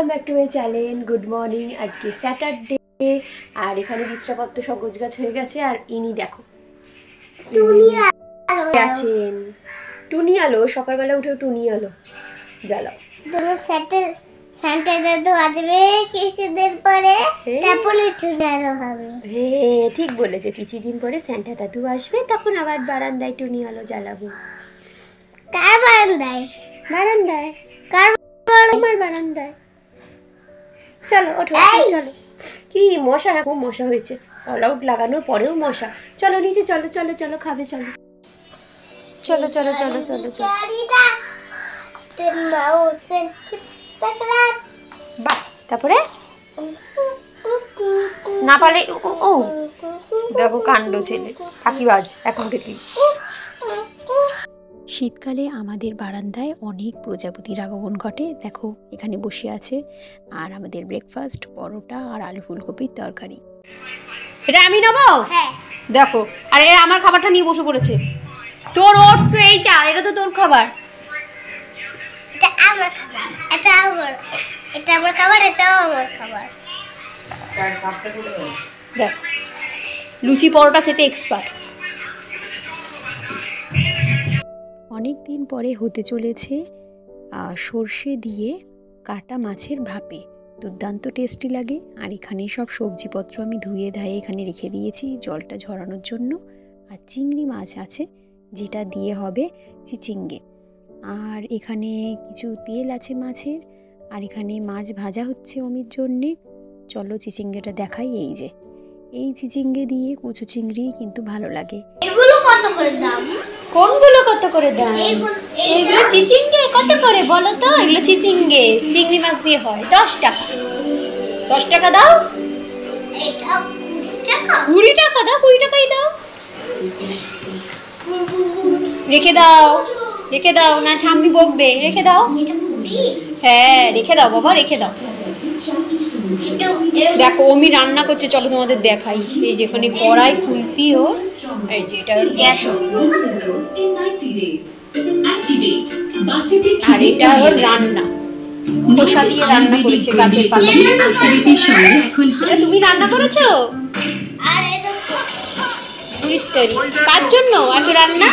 Welcome back to my channel. Good morning. आज के सैटारडे और एखाने बिछापत्र सब गोछगाछ हो गेছে আর ইনি দেখো আছেন টুনি আলো সকালবেলা উঠে টুনি আলো জ্বালাও। তোমার সান্টা দাদু আসবে কিছুদিন পরে, তারপরে টুনি আলো হবে। হ্যাঁ ঠিক বলেছে, কিছুদিন পরে সান্টা দাদু আসবে, তখন আবার বারান্দায় টুনি আলো জ্বালাবো। কার বারান্দায়? বারান্দায়। কার আমার বারান্দায়। চলো ওঠো চলো। কি মশা, খুব মশা হয়েছে, অল আউট লাগানোর পরেও মশা। চলো নিচে চলো চলো চলো খাবে চলো চলো চলো চলো চলো চলো। বাহ তারপরে না পারলে ও দেখো কাণ্ড ছেলে ফাঁকিবাজ এখন থেকে। শীতকালে আমাদের বারান্দায় অনেক প্রজাপতির আগমন ঘটে। দেখো এখানে বসে আছে, আর আমাদের ব্রেকফাস্ট পরোটা আর আলু ফুলকপির তরকারি। এটা আমি নেবো? হ্যাঁ দেখো, আর এরা আমার খাবারটা নিয়ে বসে পড়েছে। তোর ওটস এইটা, এটা তো তোর খাবার। এটা আমার খাবার, এটা আমার খাবার, এটাও আমার খাবার। দেখ লুচি পরোটা খেতে এক্সপার্ট। অনেক দিন পরে হতে চলেছে সর্ষে দিয়ে কাটা মাছের ভাপে। দুর্দান্ত টেস্টি লাগে। আর এখানে সব সবজিপত্র আমি ধুয়ে ধায়ে এখানে রেখে দিয়েছি জলটা ঝরানোর জন্য। আর চিংড়ি মাছ আছে যেটা দিয়ে হবে চিচিঙ্গে। আর এখানে কিছু তেল আছে মাছের। আর এখানে মাছ ভাজা হচ্ছে অমির জন্যে। চলো চিচিঙ্গেটা দেখাই। এই যে এই চিচিঙ্গে দিয়ে কুচু চিংড়ি কিন্তু ভালো লাগে। এগুলো কত করে দাম? কোনগুলো কত করে দাম? এগুলো চিচিঙ্গে কত করে বলো তো? এগুলো চিচিঙ্গে চিংড়ি মাছ দিয়ে হয় 10 টাকা। 10 টাকা দাও। এটা 20 টাকা। 20 টাকা দাও, 20 টাকাই দাও। রেখে দাও রেখে দাও, না ঠাম্মি বকবে। রেখে দাও। হ্যাঁ রেখে দাও বাবা, রেখে দাও। দেখো অমি রান্না করছে, চলো তোমাদের দেখাই। এই যেখানে কড়াই খুলতি ও, এই যে এটা গ্যাস, আর এটা ওর রান্না। খোসা দিয়ে রান্না করেছে, গাছের পাতা দিয়ে খোসা দিয়ে। এটা তুমি রান্না করেছো? আর এটা কার জন্য এত রান্না?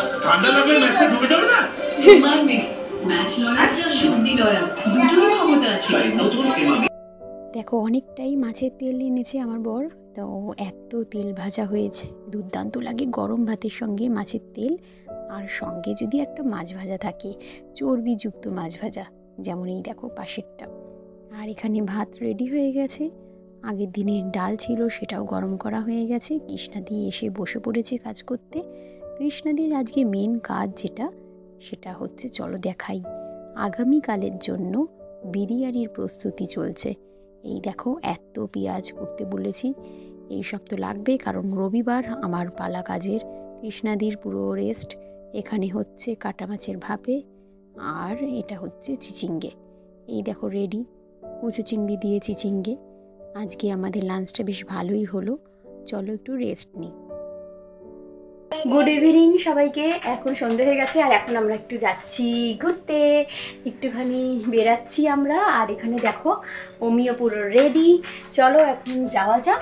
দেখো অনেকটাই মাছের তেল এনেছে আমার বর, তো এত তেল ভাজা হয়েছে, দুর্দান্ত লাগে গরম ভাতের সঙ্গে মাছের তেল। আর সঙ্গে যদি একটা মাছ ভাজা থাকে, চর্বিযুক্ত মাছ ভাজা, যেমন এই দেখো পাশেরটা। আর এখানে ভাত রেডি হয়ে গেছে। আগের দিনের ডাল ছিল, সেটাও গরম করা হয়ে গেছে। কৃষ্ণাদি এসে বসে পড়েছে কাজ করতে। কৃষ্ণাদির আজকে মেন কাজ যেটা, সেটা হচ্ছে চলো দেখাই। আগামীকালের জন্য বিরিয়ানির প্রস্তুতি চলছে। এই দেখো এত পেঁয়াজ করতে বলেছি, এই সব তো লাগবে, কারণ রবিবার আমার পালা কাজের। কৃষ্ণাদির পুরো রেস্ট। এখানে হচ্ছে কাটা মাছের ভাপে, আর এটা হচ্ছে চিচিঙ্গে। এই দেখো রেডি, কুচু চিংড়ি দিয়ে চিচিঙ্গে। আজকে আমাদের লাঞ্চটা বেশ ভালোই হলো। চলো একটু রেস্ট নিই। গুড ইভিনিং সবাইকে। এখন সন্ধ্যে হয়ে গেছে, আর এখন আমরা একটু যাচ্ছি ঘুরতে, একটুখানি বেরাচ্ছি আমরা। আর এখানে দেখো অমিও পুরো রেডি। চলো এখন যাওয়া যাক।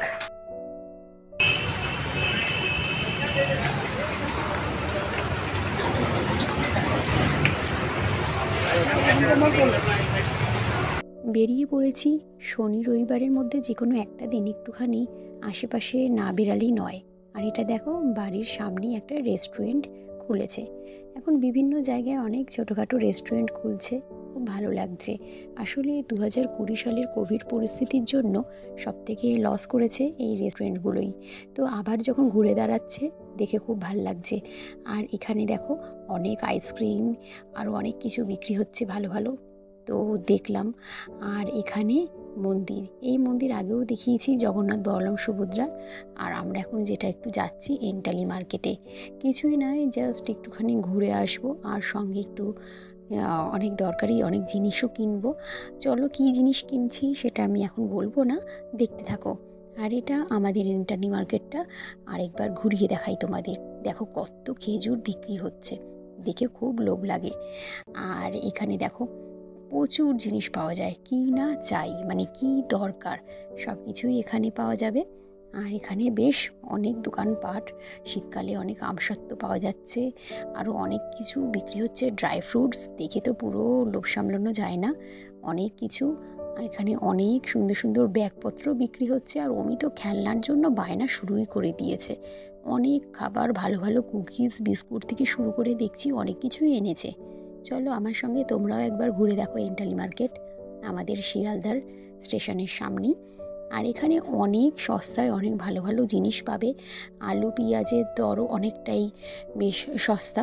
বেরিয়ে পড়েছি। শনি রবিবারের মধ্যে যে কোনো একটা দিন একটুখানি আশেপাশে না বেরালেই নয়। আর এটা দেখো বাড়ির সামনেই একটা রেস্টুরেন্ট খুলেছে। এখন বিভিন্ন জায়গায় অনেক ছোটোখাটো রেস্টুরেন্ট খুলছে, খুব ভালো লাগছে। আসলে 2020 সালের কোভিড পরিস্থিতির জন্য সবথেকে লস করেছে এই রেস্টুরেন্টগুলোই। তো আবার যখন ঘুরে দাঁড়াচ্ছে দেখে খুব ভালো লাগছে। আর এখানে দেখো অনেক আইসক্রিম আরও অনেক কিছু বিক্রি হচ্ছে ভালো ভালো, তো দেখলাম। আর এখানে মন্দির, এই মন্দির আগেও দেখিয়েছি, জগন্নাথ বলরাম সুভদ্রার। আর আমরা এখন যেটা একটু যাচ্ছি এন্টালি মার্কেটে। কিছুই নয়, জাস্ট একটুখানি ঘুরে আসবো, আর সঙ্গে একটু অনেক দরকারি অনেক জিনিসও কিনবো। চলো কী জিনিস কিনছি সেটা আমি এখন বলবো না, দেখতে থাকো। আর এটা আমাদের এন্টালি মার্কেটটা আরেকবার ঘুরিয়ে দেখাই তোমাদের। দেখো কত খেজুর বিক্রি হচ্ছে, দেখে খুব লোভ লাগে। আর এখানে দেখো প্রচুর জিনিস পাওয়া যায়, কি না চাই মানে কি দরকার সব কিছুই এখানে পাওয়া যাবে। আর এখানে বেশ অনেক দোকানপাট, শীতকালে অনেক আমসত্ত্ব পাওয়া যাচ্ছে, আরও অনেক কিছু বিক্রি হচ্ছে, ড্রাই ফ্রুটস, দেখে তো পুরো লোভ সামলানো যায় না, অনেক কিছু। এখানে অনেক সুন্দর সুন্দর ব্যাগপত্র বিক্রি হচ্ছে। আর অমি তো খেলনার জন্য বায়না শুরুই করে দিয়েছে, অনেক খাবার, ভালো ভালো কুকিজ, বিস্কুট থেকে শুরু করে দেখছি অনেক কিছুই এনেছে। চলো আমার সঙ্গে তোমরাও একবার ঘুরে দেখো এন্টালি মার্কেট, আমাদের শিয়ালদার স্টেশনের সামনেই। আর এখানে অনেক সস্তায় অনেক ভালো ভালো জিনিস পাবে, আলু পেঁয়াজের দরও অনেকটাই বেশ সস্তা।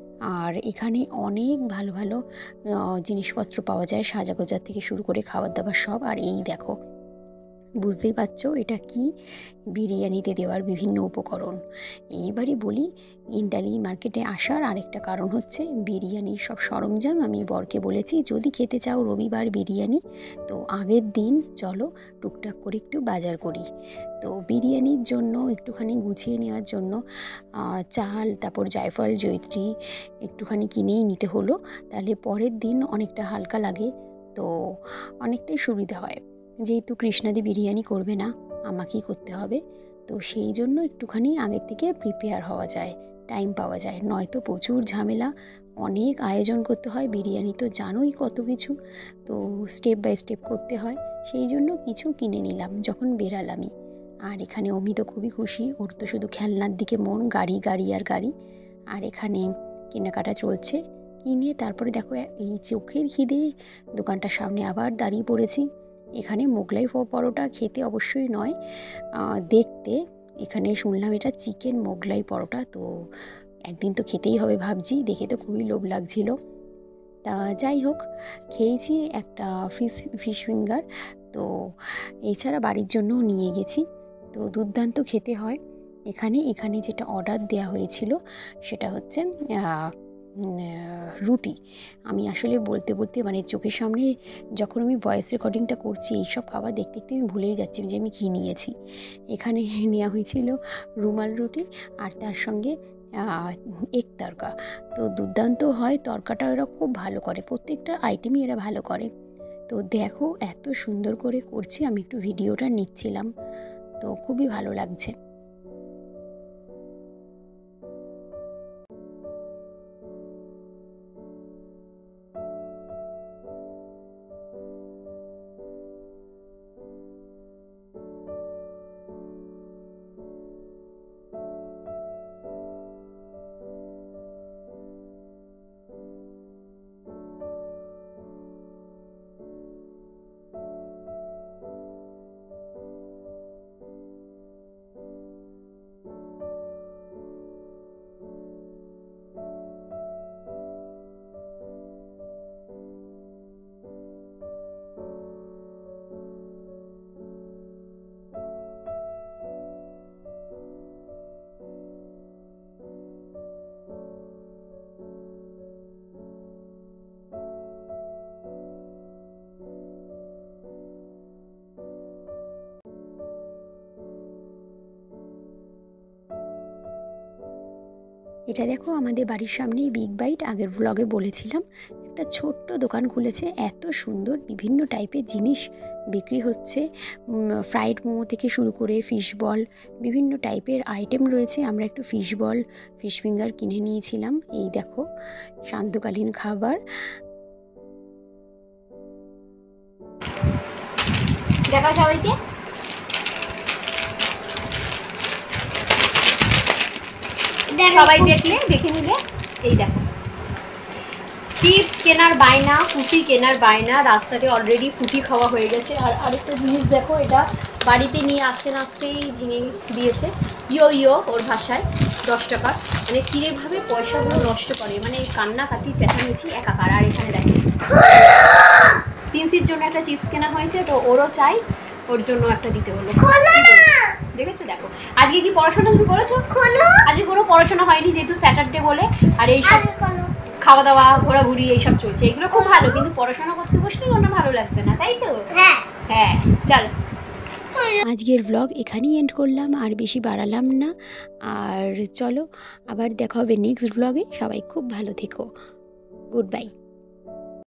আর এখানে অনেক ভালো ভালো জিনিসপত্র পাওয়া যায়, সাজাগোজার থেকে শুরু করে খাবার দাবার সব। আর এই দেখো, বুঝতেই পারছো এটা কি, বিরিয়ানিতে দেওয়ার বিভিন্ন উপকরণ। এইবারই বলি, ইন্টালি মার্কেটে আসার আরেকটা কারণ হচ্ছে বিরিয়ানির সব সরঞ্জাম। আমি বরকে বলেছি যদি খেতে চাও রবিবার বিরিয়ানি, তো আগের দিন চলো টুকটাক করে একটু বাজার করি। তো বিরিয়ানির জন্য একটুখানি গুছিয়ে নেওয়ার জন্য চাল, তারপর জায়ফল, জয়িত্রী একটুখানি কিনেই নিতে হলো, তাহলে পরের দিন অনেকটা হালকা লাগে, তো অনেকটাই সুবিধা হয়। যেহেতু কৃষ্ণাদি বিরিয়ানি করবে না, আমাকেই করতে হবে, তো সেই জন্য একটুখানি আগের থেকে প্রিপেয়ার হওয়া যায়, টাইম পাওয়া যায়, নয়তো প্রচুর ঝামেলা, অনেক আয়োজন করতে হয়। বিরিয়ানি তো জানোই কত কিছু, তো স্টেপ বাই স্টেপ করতে হয়, সেই জন্য কিছু কিনে নিলাম যখন বেরালামই। আর এখানে অমি তো খুবই খুশি, ওর তো শুধু খেলনার দিকে মন, গাড়ি গাড়ি আর গাড়ি। আর এখানে কেনাকাটা চলছে, কিনে তারপরে দেখো এই চোখের খিদে দোকানটার সামনে আবার দাঁড়িয়ে পড়েছি। এখানে মোগলাই পরোটা খেতে অবশ্যই নয়, দেখতে। এখানে শুনলাম এটা চিকেন মোগলাই পরোটা, তো একদিন তো খেতেই হবে ভাবছি, দেখে তো খুবই লোভ লাগছিল। তা যাই হোক, খেয়েছি একটা ফিশ ফিঙ্গার, তো এছাড়া বাড়ির জন্যও নিয়ে গেছি, তো দুর্দান্ত খেতে হয় এখানে যেটা অর্ডার দেওয়া হয়েছিল সেটা হচ্ছে রুটি। আমি আসলে বলতে বলতে মানে চোখের সামনে যখন আমি ভয়েস রেকর্ডিংটা করছি, এইসব খাবার দেখতে দেখতে আমি ভুলেই যাচ্ছি যে আমি কী নিয়েছি। এখানে নেওয়া হয়েছিল রুমাল রুটি, আর তার সঙ্গে এগ তড়কা। তো দুর্দান্ত হয় তড়কাটা, ওরা খুব ভালো করে, প্রত্যেকটা আইটেমই এরা ভালো করে। তো দেখো এত সুন্দর করে করছে, আমি একটু ভিডিওটা নিচ্ছিলাম, তো খুবই ভালো লাগছে। এটা দেখো আমাদের বাড়ির সামনেই বিগ বাইট, আগের ব্লগে বলেছিলাম, একটা ছোট্ট দোকান খুলেছে, এত সুন্দর বিভিন্ন টাইপের জিনিস বিক্রি হচ্ছে, ফ্রাইড মোমো থেকে শুরু করে ফিশ বল, বিভিন্ন টাইপের আইটেম রয়েছে। আমরা একটু ফিশ বল, ফিশ ফিঙ্গার কিনে নিয়েছিলাম। এই দেখো সান্ধ্যকালীন খাবার। দেখা সবাইকে, সবাই দেখে নিলে। এই দেখো চিপস কেনার বায়না, ফুটি কেনার বায়না, রাস্তাতে অলরেডি ফুটি খাওয়া হয়ে গেছে। আর আরেকটা জিনিস দেখো, এটা বাড়িতে নিয়ে আসতে আসতেই ভেঙে দিয়েছে। ইয়ো ওর ভাষায় 10 টাকা, মানে কিভাবে পয়সাগুলো নষ্ট করে, মানে কান্নাকাটি চেঁচামেচি একাকার। আর এখানে দেখো প্রিন্সির জন্য একটা চিপস কেনা হয়েছে, তো ওরও চাই, ওর জন্য একটা দিতে হলো। দেখেছো, দেখো আজকে কি পড়াশোনা তুমি করেছো? আজকে কোনো পড়াশোনা হয়নি, যেহেতু স্যাটারডে বলে। আর এইসব খাওয়া দাওয়া ঘোরাঘুরি এইসব চলছে, এগুলো খুব ভালো, কিন্তু পড়াশোনা করতে বসলে কোনো ভালো লাগবে না, তাই তো? হ্যাঁ চল, আজকের ব্লগ এখানেই এন্ড করলাম, আর বেশি বাড়ালাম না। আর চলো আবার দেখা হবে নেক্সট ব্লগে, সবাই খুব ভালো থেকো, গুড বাই।